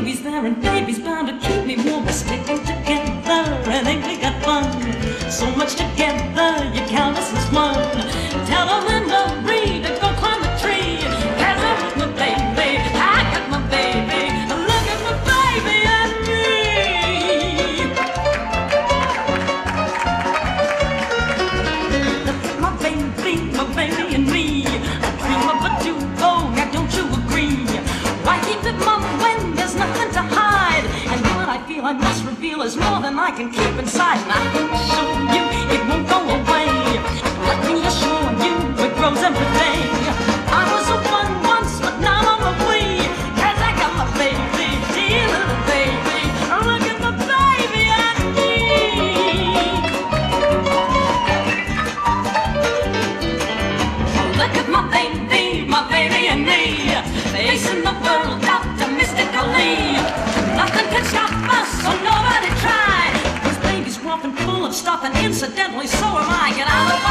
baby's there and baby's bound to keep me warm. We're sticking together and ain't we got fun? So much together, you count us as one. Tell them in Marie to go climb the tree. Cause I'm with my baby, I got my baby. Look at my baby and me. Look at my baby and me. A dream of a duo, now don't you agree? Why keep it mum when there's nothing to hide? And what I feel I must reveal is more than I can keep inside. And I can show you it won't go away. Let me assure you it grows every day. I was a one once, but now I'm a we. Cause I got my baby, dear little baby. Look at my baby and me. Look at my baby and me. Facing the world optimistically. Nothing can stop us, so nobody try. This baby's rough and full of stuff, and incidentally, so am I. Get out of